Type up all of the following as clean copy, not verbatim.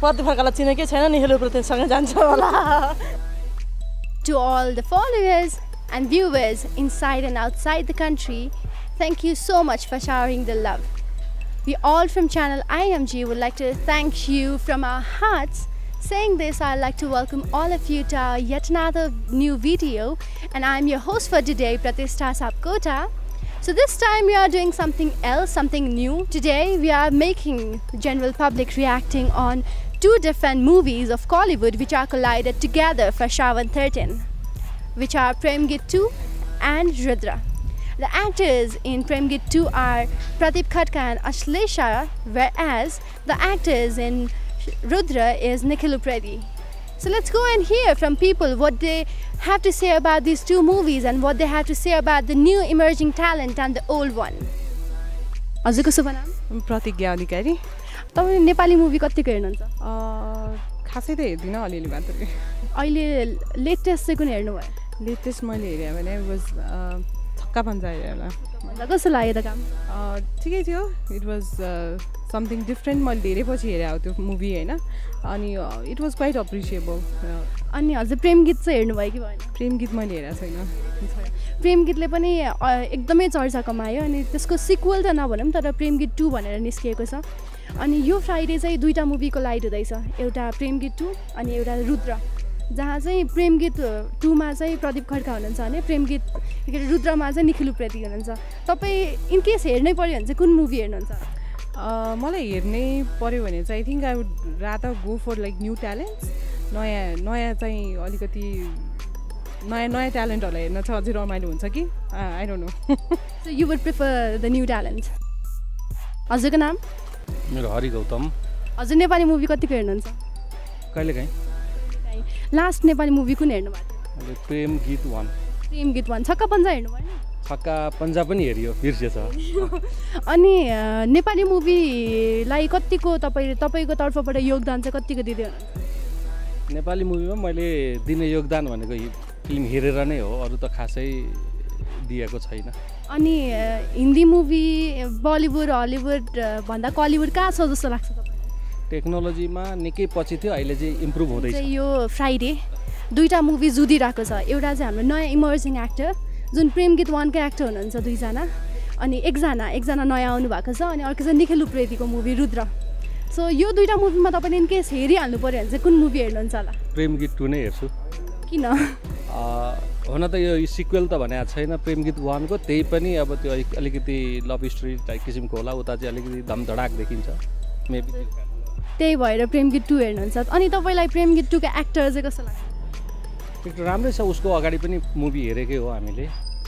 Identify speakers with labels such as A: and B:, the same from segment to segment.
A: प्रदीप खड्कालाई चिनेकै छैन निखिल उप्रेतीसँग जान्छ होला
B: To all the followers and viewers inside and outside the country, thank you so much for showering the love. We all from channel IMG would like to thank you from our hearts. Saying this, I'd like to welcome all of you to our yet another new video, and I'm your host for today, Pratishtha Sapkota. So this time we are doing something else, something new. Today we are making general public reacting on two different movies of Kollywood which are collided together for Shravan 13, which are Prem Git 2 and Rudra. The actors in Prem Git 2 are Pradeep Khadka and Ashlesha, whereas the actors in Rudra is Nikhil Upreti. So let's go and hear from people what they have to say about these two movies and what they have to say about the new emerging talent and the old one. हजुरको शुभ नाम?
A: प्रतिज्ञा अधिकारी।
B: तपाईले Nepali movie कतिको हेर्नुहुन्छ?
A: खासै त हेर्दिनँ, अलिअलि मात्रै।
B: अहिले लेटेस्ट चाहिँ कुन हेर्नुभयो?
A: लेटेस्ट मैले हेरेँ भने वाज छक्का पञ्जा हेरेँ होला।
B: कस्तो लाग्यो त काम?
A: ठिकै थियो। It was something different. मैले धेरै पछि हेरेँ हो त्यो मुभी होइन, अनि इट वाज क्वाइट अप्रिसिएबल।
B: अनि हजुर प्रेम गीत चाहिँ हेर्नुभयो कि भएन?
A: प्रेम गीत मैले हेरेको छैन।
B: प्रेम गीतले पनि एकदमै चर्चा कमायो, अनि त्यसको सिक्वल त नभनौँ तर प्रेम गीत 2 भनेर निस्किएको छ। अनि यो फ्राइडे चाहिँ दुईवटा मुभीको लाइट हुँदैछ, एउटा प्रेम गीत 2 अनि एउटा रुद्र, जहाँ चाहिँ प्रेम गीत 2 मा चाहिँ प्रदीप खड्का हुनुहुन्छ भने प्रेम गीत रुद्रमा चाहिँ निखिल उप्रेती हुनुहुन्छ। तपाईँ इनकेस हेर्नै पऱ्यो भने चाहिँ कुन मुभी हेर्नुहुन्छ?
A: मलाई हेर्नै पऱ्यो भने चाहिँ I think I would rather go for like new talents. नयाँ चाहिँ अलिकति नयाँ ट्यालेन्टहरूलाई हेर्न चाहिँ अझै रमाइलो हुन्छ कि I don't know.
B: So you would prefer the new talent. हजुरको नाम?
C: मेरो हरि गौतम।
B: हजुर नेपाली मुभी कतिको हेर्नुहुन्छ?
C: कहिलेकाहीँ।
B: लास्ट नेपाली मुभी कुन हेर्नु भएको थियो?
C: मैले प्रेम गीत 1।
B: प्रेम गीत 1। छक्का पञ्जा हेर्नु भएन?
C: छक्का पञ्जा पनि हेरियो, बिर्सेछ।
B: अनि नेपाली मुभीलाई कतिको तपाईँको तर्फबाट योगदान चाहिँ कतिको दिँदै हुनुहुन्छ?
C: नेपाली मुभीमा मैले दिने योगदान भनेको फिल्म हेरेर नै हो, अरू त खासै दिएको छैन।
B: अनि हिन्दी मुभी बलिउड हलिउड भन्दा कलिउड कहाँ छ जस्तो लाग्छ तपाईँलाई?
C: टेक्नोलोजीमा निकै पछि थियो, अहिले चाहिँ इम्प्रुभ हुँदैछ।
B: यो फ्राइडे दुईवटा मुभी जुधिरहेको छ। एउटा चाहिँ हाम्रो नयाँ इमर्जिङ एक्टर जुन प्रेम गीत 1 का एक्टर हुनुहुन्छ, 2 जना, अनि एकजना नयाँ आउनु भएको छ, अनि अर्को चाहिँ निखिल उप्रेतीको मुभी रुद्र। सो यो दुईवटा मुभीमा तपाईँले इनकेस हेरिहाल्नु पऱ्यो भने चाहिँ कुन मुभी हेर्नुहुन्छ होला?
C: प्रेम गीत 2 नै हेर्छु।
B: किन?
C: हुन त यो सिक्वेल त भनेको छैन प्रेम गीत 1 को, त्यही पनि अब त्यो अलिकति लभ स्टोरी टाइप किसिमको होला, उता चाहिँ अलिकति धमधडाक देखिन्छ मेबी,
B: त्यही भएर प्रेम गीत 2 हेर्नुहुन्छ। अनि तपाईँलाई प्रेम गीत 2 का एक्टर चाहिँ कस्तो लाग्छ?
C: एक्टर राम्रै छ, उसको अगाडि पनि मुभी हेरेकै हो हामीले।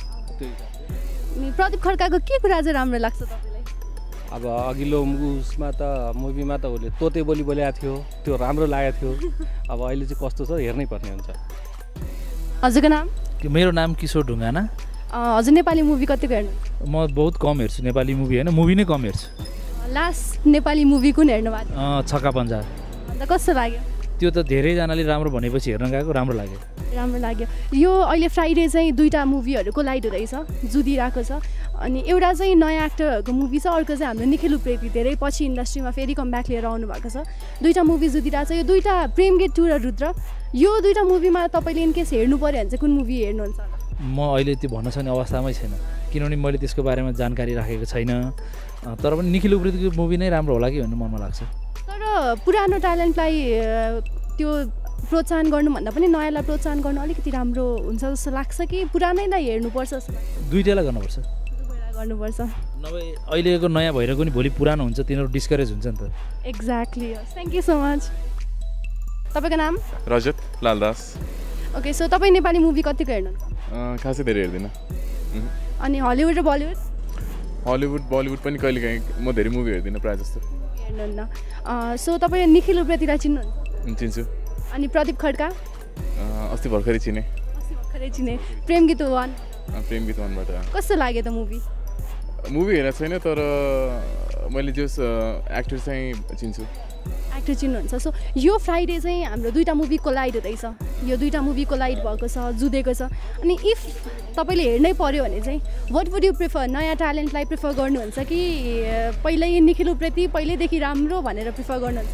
B: प्रदीप खड्काको के कुरा चाहिँ राम्रो लाग्छ तपाईँलाई?
C: अब अघिल्लो उसमा त मुभीमा त उसले तोते बोली बोलेको थियो, त्यो राम्रो लागेको थियो। अब अहिले चाहिँ कस्तो छ हेर्नै पर्ने हुन्छ।
B: हजुरको नाम?
D: मेरो नाम किशोर ढुङ्गाना।
B: हजुर नेपाली मुभी कतिको हेर्नु?
D: म बहुत कम हेर्छु नेपाली मुभी, होइन मुभी नै कम हेर्छु।
B: लास्ट नेपाली मुभी कुन हेर्नु भएको थियो?
D: छक्का पञ्जा।
B: अन्त कस्तो लाग्यो?
D: त्यो त धेरैजनाले राम्रो भनेपछि हेर्न गएको, राम्रो लाग्यो।
B: राम्रो लाग्यो। यो अहिले फ्राइडे चाहिँ दुईवटा मुभीहरूको लाइट हुँदैछ, जुधिरहेको छ। अनि एउटा चाहिँ नयाँ एक्टरहरूको मुभी छ, अर्को चाहिँ हाम्रो निखिल उप्रेती धेरै पछि इन्डस्ट्रीमा फेरि कमब्याक लिएर आउनु भएको छ। दुईवटा मुभी जुधिरहेको छ। यो दुईवटा प्रेम गीत 2 र रुद्र, यो दुईवटा मुभीमा तपाईँले इनकेस हेर्नु पऱ्यो भने चाहिँ कुन मुभी हेर्नुहुन्छ?
D: म अहिले त्यो भन्न सक्ने अवस्थामै छैन, किनभने मैले त्यसको बारेमा जानकारी राखेको छैन। तर पनि निखिल उप्रेतीको मुभी नै राम्रो होला कि भन्ने मनमा लाग्छ।
B: तर पुरानो ट्यालेन्टलाई त्यो प्रोत्साहन गर्नुभन्दा पनि नयाँलाई प्रोत्साहन गर्नु अलिकति राम्रो हुन्छ जस्तो लाग्छ कि पुरानैलाई हेर्नुपर्छ जस्तो लाग्छ?
D: दुईटैलाई गर्नुपर्छ।
B: गर्नुपर्छ।
D: नभए अहिलेको नयाँ भइरहेको नि भोलि पुरानो हुन्छ, तिनीहरू डिस्करेज हुन्छ नि त।
B: Exactly. Thank you so much. तपाईँको नाम?
E: रजत लालदास।
B: ओके, सो तपाईँ नेपाली मुभी कतिको हेर्नुहुन्छ?
E: खासै धेरै हेर्दिनँ।
B: अनि हलिउड र बलिउड?
E: हलिउड बलिउड पनि कहिलेकाहीँ, म धेरै मुभी हेर्दिनँ प्रायः जस्तो।
B: हेर्नुहुन्न। सो तपाईँ निखिल उप्रेतीलाई चिन्नुहुन्छ?
E: चिन्छु।
B: अनि प्रदीप खड्का?
E: अस्ति भर्खरै चिने।
B: प्रेम गीत 1?
E: प्रेम गीत 1 बाट।
B: कस्तो लाग्यो त मुभी?
E: मुभी हेरेको छैन, तर मैले जस एक्टर चाहिँ चिन्छु।
B: एक्टर चिन्नुहुन्छ। सो यो फ्राइडे चाहिँ हाम्रो दुईवटा मुभी कोलाइड हुँदैछ, यो दुईवटा मुभी कोलाइड भएको छ, जुधेको छ। अनि इफ तपाईँले हेर्नै पर्यो भने चाहिँ वाट वुड यु प्रिफर? नयाँ ट्यालेन्टलाई प्रिफर गर्नुहुन्छ कि पहिल्यै निखिल उप्रेती पहिल्यैदेखि राम्रो भनेर प्रिफर गर्नुहुन्छ?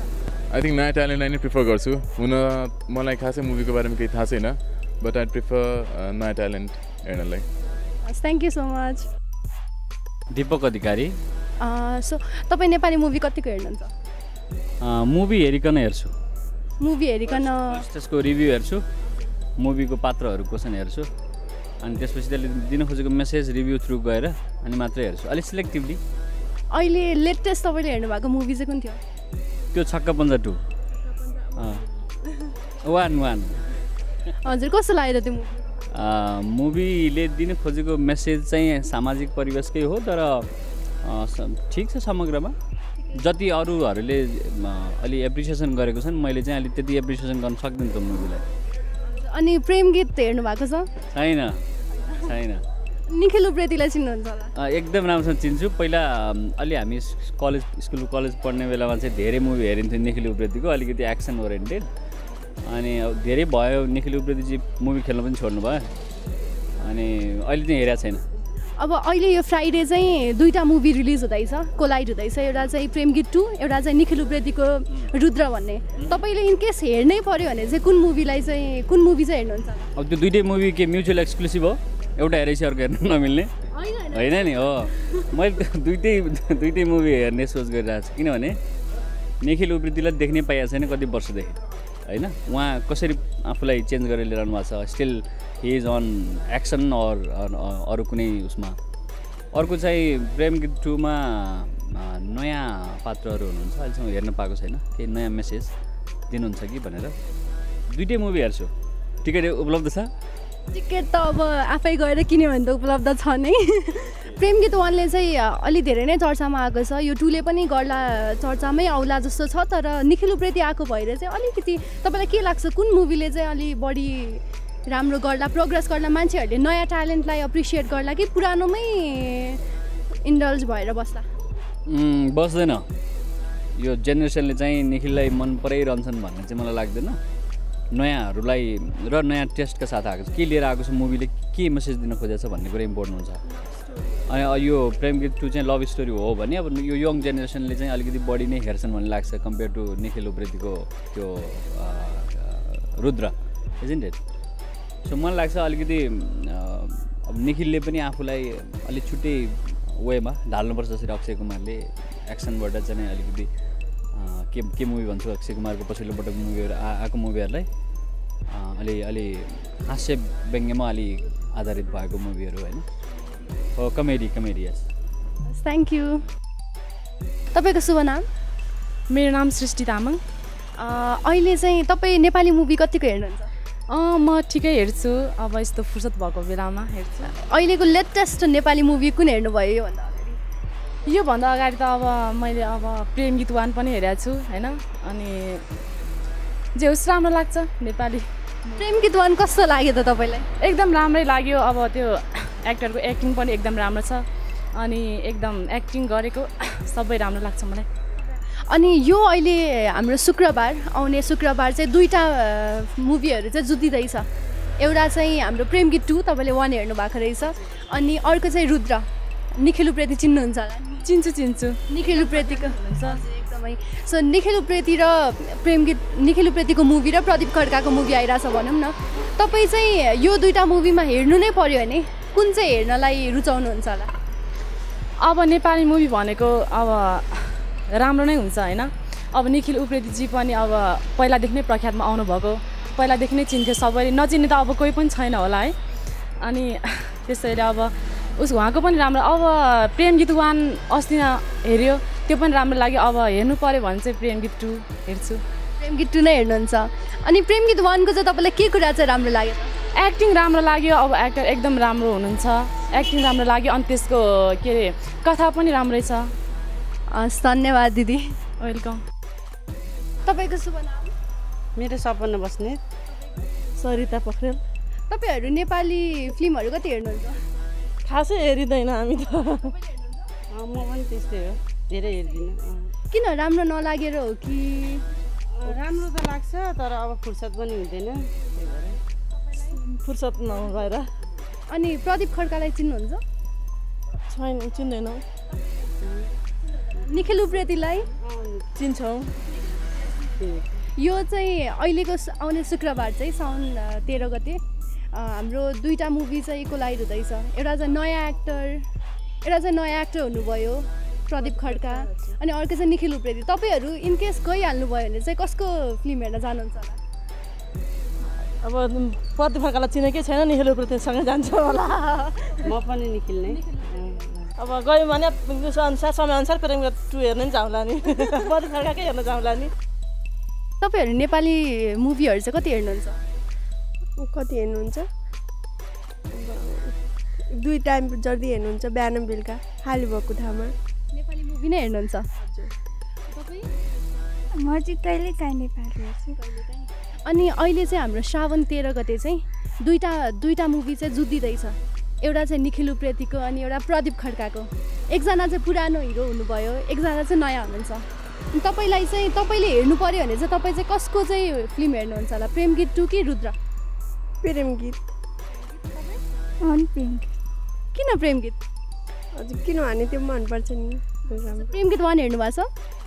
E: आई थिङ्क नयाँ ट्यालेन्टलाई नै प्रिफर गर्छु हुन मलाई खासै मुभीको बारेमा केही थाहा छैन बट आई प्रिफर नयाँ ट्यालेन्ट हेर्नलाई
B: thank you so much
C: Deepak Adhikari
B: so तपाईँ नेपाली मुभी कतिको हेर्नुहुन्छ
C: मुभी हेरिकन हेर्छु
B: मुभी हेरिकन
C: त्यसको रिभ्यू हेर्छु मुभीको पात्रहरू क्वेसन हेर्छु अनि त्यसपछि त्यसले दिन खोजेको मेसेज रिभ्यू थ्रु गएर अनि मात्रै हेर्छु अलिक सिलेक्टिभली
B: अहिले लेटेस्ट तपाईँले हेर्नुभएको मुभी चाहिँ कुन थियो
C: त्यो छक्का पन्जा 2 1
B: हजुर कस्तो लाग्यो त्यो मुभी
C: मुभीले दिन खोजेको मेसेज चाहिँ सामाजिक परिवेशकै हो तर ठिक छ समग्रमा जति अरूहरूले अलि एप्रिसिएसन गरेको छन् मैले चाहिँ अलि त्यति एप्रिसिएसन गर्न सक्दिनँ त्यो मुभीलाई
B: अनि प्रेम गीत हेर्नु भएको छ
C: छैन
B: निखिल उप्रेतीलाई चिन्नुहुन्छ होला
C: एकदम राम्रोसँग चिन्छु पहिला अलि हामी कलेज पढ्ने बेलामा चाहिँ धेरै मुभी हेरिन्थ्यो निखिल उप्रेतीको अलिकति एक्सन ओरिएन्टेड अनि धेरै भयो निखिल उप्रेतीजी मुभी खेल्न पनि छोड्नु भयो अनि अहिले चाहिँ हेरेको छैन
B: अब अहिले यो फ्राइडे चाहिँ दुईवटा मुभी रिलिज हुँदैछ कोलाइड हुँदैछ एउटा चाहिँ प्रेम गीत 2 एउटा चाहिँ निखिल उप्रेतीको रुद्र भन्ने तपाईँले इनकेस हेर्नै पर्यो भने चाहिँ कुन मुभी चाहिँ हेर्नुहुन्छ
C: अब त्यो दुइटै मुभी के म्युचुअल एक्सक्लुसिभ हो एउटा हेरेपछि अर्को हेर्नु नमिल्ने होइन नि हो मैले दुइटै मुभी हेर्ने सोच गरिरहेको छु किनभने निखिल उप्रेतीलाई देख्नै पाएको छैन कति वर्षदेखि होइन उहाँ कसरी आफूलाई चेन्ज गरेर लिएर आउनु भएको छ still he is on action अरू कुनै उसमा अर्को चाहिँ प्रेम गीत 2 मा नयाँ पात्रहरू हुनुहुन्छ अहिलेसम्म हेर्न पाएको छैन केही नयाँ मेसेज दिनुहुन्छ कि भनेर दुइटै मुभी हेर्छु टिकट उपलब्ध छ
B: टिकट त अब आफै गएर किन्यो भने त उपलब्ध छ नै प्रेम गीत 1 ले चाहिँ अलि धेरै नै चर्चामा आएको छ यो 2 ले पनि गर्ला चर्चामै आउला जस्तो छ तर निखिल उप्रेती आएको भएर चाहिँ अलिकति तपाईँलाई के लाग्छ कुन मुभीले चाहिँ अलि बढी राम्रो गर्ला प्रोग्रेस गर्ला मान्छेहरूले नयाँ ट्यालेन्टलाई एप्रिसिएट गर्ला कि पुरानोमै इन्डल्ज भएर बस्ला
C: बस्दैन यो जेनेरेसनले चाहिँ निखिललाई मन पराइरहन्छन् भन्ने चाहिँ मलाई लाग्दैन नयाँहरूलाई र नयाँ टेस्टका साथ आएको छ के लिएर आएको छ मुभीले के मेसेज दिन खोजेको छ भन्ने कुरा इम्पोर्टेन्ट हुन्छ अनि यो प्रेम गीत 2 चाहिँ लभ स्टोरी हो भने अब यो यङ जेनेरेसनले चाहिँ अलिकति बढी नै हेर्छन् भन्ने लाग्छ कम्पेयर टु निखिल उप्रेतीको त्यो रुद्र इजन्ट इट सो मलाई लाग्छ अलिकति अब निखिलले पनि आफूलाई अलिक छुट्टै वेमा ढाल्नुपर्छ जसरी अक्षय कुमारले एक्सनबाट चाहिँ अलिकति के मुभी भन्छु अक्षय कुमारको पछिल्लो पटक मुभीहरू आएको मुभीहरूलाई अलि हास्य व्यङ्ग्यमा अलि आधारित भएको मुभीहरू होइन हो कमेडी यस
B: थ्याङ्क यू तपाईँको शुभ नाम
F: मेरो नाम सृष्टि तामाङ
B: अहिले चाहिँ तपाईँ नेपाली मुभी कतिको हेर्नुहुन्छ
F: म ठिकै हेर्छु अब यस्तो फुर्सद भएको बेलामा हेर्छु
B: अहिलेको लेटेस्ट नेपाली मुभी कुन हेर्नुभयो योभन्दा अगाडि
F: योभन्दा अगाडि त अब मैले अब प्रेम गीत 1 पनि हेरेको छु होइन अनि जे होस् राम्रो लाग्छ नेपाली
B: प्रेम गीत 1 कस्तो लाग्यो त तपाईँलाई
F: एकदम राम्रै लाग्यो अब त्यो एक्टरको एक्टिङ पनि एकदम राम्रो छ अनि एकदम एक्टिङ गरेको सबै राम्रो लाग्छ मलाई
B: अनि यो अहिले हाम्रो आउने शुक्रबार चाहिँ दुईवटा मुभीहरू चाहिँ जुटिँदैछ एउटा चाहिँ हाम्रो प्रेम गीत 2 तपाईँले 1 हेर्नु भएको रहेछ अनि अर्को चाहिँ रुद्र निखिल उप्रेती चिन्नुहुन्छ होला
F: चिन्छु
B: निखिल उप्रेतीको हुन्छ एकदमै सो निखिल उप्रेती र निखिल उप्रेतीको मुभी र प्रदीप खड्काको मुभी आइरहेछ भनौँ न तपाईँ चाहिँ यो दुईवटा मुभीमा हेर्नु नै पर्यो भने कुन चाहिँ हेर्नलाई रुचाउनुहुन्छ होला
F: अब नेपाली मुभी भनेको अब राम्रो नै हुन्छ होइन अब निखिल उप्रेतीजी पनि अब पहिलादेखि नै प्रख्यातमा आउनुभएको पहिलादेखि नै चिन्थ्यो सबैले नचिन्ने त अब कोही पनि छैन होला है अनि त्यसैले अब उहाँको पनि राम्रो अब प्रेम गीत 1 अस्ति हेऱ्यो त्यो पनि राम्रो लाग्यो अब हेर्नु पऱ्यो भने चाहिँ प्रेम गीत 2 हेर्छु
B: प्रेम गीत 2 नै हेर्नुहुन्छ अनि प्रेम गीत 1 को चाहिँ तपाईँलाई के कुरा चाहिँ राम्रो लाग्यो
F: एक्टिङ राम्रो लाग्यो अब एक्टर एकदम राम्रो हुनुहुन्छ एक्टिङ राम्रो लाग्यो अनि त्यसको के अरे कथा पनि राम्रै छ
B: धन्यवाद दिदी
F: वेलकम
B: तपाईँको शुभ नाम
G: मेरो सपना बस्नेत
F: सरिता पोखरेल
B: तपाईँहरू नेपाली फिल्महरू कति हेर्नुहुन्छ
F: खासै हेरिँदैन हामी त
G: म पनि त्यस्तै हो धेरै हेर्दिनँ
B: किन राम्रो नलागेर हो कि
G: राम्रो त लाग्छ तर अब फुर्सद पनि हुँदैन त्यही भएर
F: फुर्सद नभएर
B: अनि प्रदीप खड्कालाई चिन्नुहुन्छ
F: छैन चिन्दैनौँ
B: निखिल उप्रेतीलाई
F: चिन्छौँ
B: यो चाहिँ अहिलेको आउने शुक्रबार चाहिँ साउन 13 गते हाम्रो दुईटा मुभी चाहिँ कोलाइड हुँदैछ। एउटा चाहिँ नयाँ एक्टर हुनुभयो प्रदीप खड्का अनि अर्को चाहिँ निखिल उप्रेती। तपाईँहरू इनकेस गइहाल्नुभयो भने चाहिँ कसको फिल्म हेर्न जानुहुन्छ होला?
H: अब प्रदीप खड्कालाई चिनेकै छैन, निखिल उप्रेतीसँग जान्छ होला।
G: म पनि निखिल नै।
H: अब गयौँ भने अनुसार समयअनुसार प्रेम 2 हेर्न नि जाउँला नि, प्रदीप खड्काकै हेर्न जाउँला नि।
B: तपाईँहरू नेपाली मुभीहरू चाहिँ कति हेर्नुहुन्छ?
I: कति हेर्नुहुन्छ? 2 टाइम जर्दी हेर्नुहुन्छ, बिहान बेलुका खाली भएको ठाउँमा।
B: नेपाली मुभी नै हेर्नुहुन्छ?
I: म चाहिँ कहिले काहीँ नेपाली हेर्छु।
B: अनि अहिले चाहिँ हाम्रो श्रावण 13 गते चाहिँ दुईटा मुभी चाहिँ जुत्दिँदैछ। एउटा चाहिँ निखिल उप्रेतीको अनि एउटा प्रदीप खड्काको। एकजना चाहिँ पुरानो हिरो हुनुभयो, एकजना चाहिँ नयाँ हुनुहुन्छ। तपाईँलाई चाहिँ तपाईँले हेर्नु पर्यो भने चाहिँ तपाईँ चाहिँ कसको चाहिँ फिल्म हेर्नुहुन्छ होला? प्रेम गीत 2 कि रुद्र?
I: प्रेम गीत।
B: किन प्रेम गीत?
I: हजुर किनभने त्यो मनपर्छ नि।
B: प्रेम गीत 1 हेर्नु भएको छ?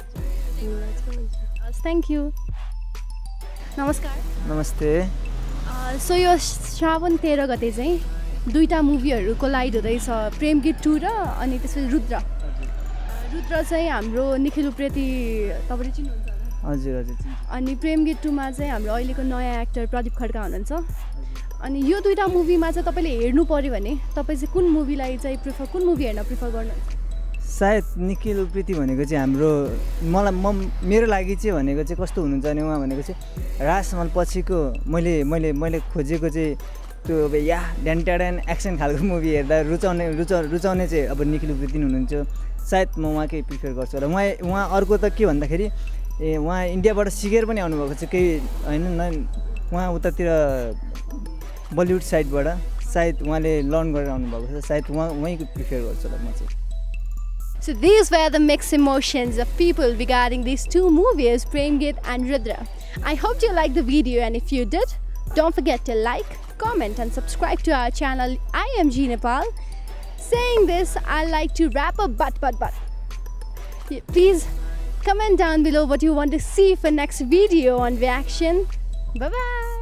B: Thank you. नमस्कार।
J: नमस्ते।
B: सो यो श्रावण 13 गते चाहिँ दुईटा मुभीहरू कोलाइड हुँदैछ, प्रेम गीत 2 र अनि त्यसपछि रुद्र चाहिँ हाम्रो निखिल उप्रेती तपाईँले चिन्नुहुन्छ होला?
J: हजुर हजुर।
B: अनि प्रेम गीत 2 मा चाहिँ हाम्रो अहिलेको नयाँ एक्टर प्रदीप खड्का हुनुहुन्छ। अनि यो दुईटा मुभीमा चाहिँ तपाईँले हेर्नु पर्यो भने तपाईँ चाहिँ कुन मुभी हेर्न प्रिफर गर्नुहुन्छ?
J: सायद निखिल उप्रेती भनेको चाहिँ मेरो लागि चाहिँ भनेको चाहिँ कस्तो हुनुहुन्छ भने उहाँ भनेको चाहिँ राजमहल पछिको मैले खोजेको चाहिँ त्यो अब ड्यान एक्सन खालको मुभी हेर्दा रुचाउने चाहिँ अब निखिल उप्रेती हुनुहुन्छ। सायद म उहाँकै प्रिफर गर्छु र उहाँ अर्को त के भन्दाखेरि उहाँ इन्डियाबाट सिकेर पनि आउनुभएको छ केही होइन, उहाँ उतातिर बलिउड साइडबाट सायद उहाँले लर्न गरेर आउनुभएको छ, सायद उहाँकै प्रिफर गर्छु होला म चाहिँ।
B: So these were the mixed emotions of people regarding these 2 movies, Prem Git and Rudra. I hope you liked the video, and if you did, don't forget to like, comment and subscribe to our channel IMG Nepal. Saying this, I like to wrap up but. Please comment down below what you want to see for next video on reaction. Bye bye.